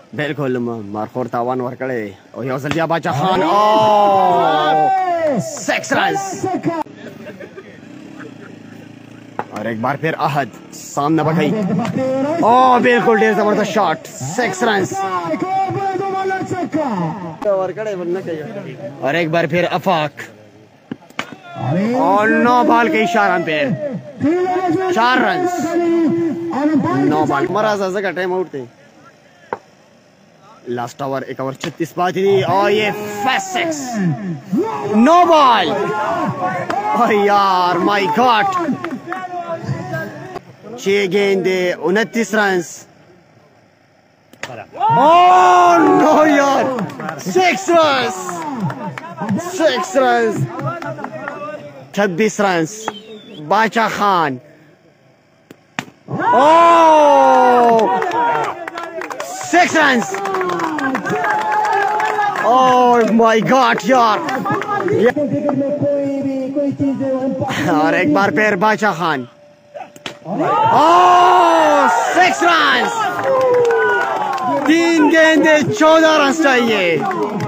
बिल्कुल मारखोर तावान वरकड़े और योसल दिया बाचा खान 6 रन्स और एक बार फिर अहद सामने बखई बिल्कुल ढेर जबरदस्त शॉट 6 रन्स और एक बार फिर अफाक और 9 बॉल के इशारा पे 4 रन्स 9 बॉल मराजा का टाइम आउट थे लास्ट ओवर 1 ओवर 36 बात थी और ये फर्स्ट 6 नो बॉल यार माय गॉड 6 गेंदे 29 रन्स नो यार 6 रन्स 26 रन्स बाचा खान 6 रन्स माय गॉड यार और एक बार फिर बाचा खान 6 रन्स 3 गेंदे 14 रन चाहिए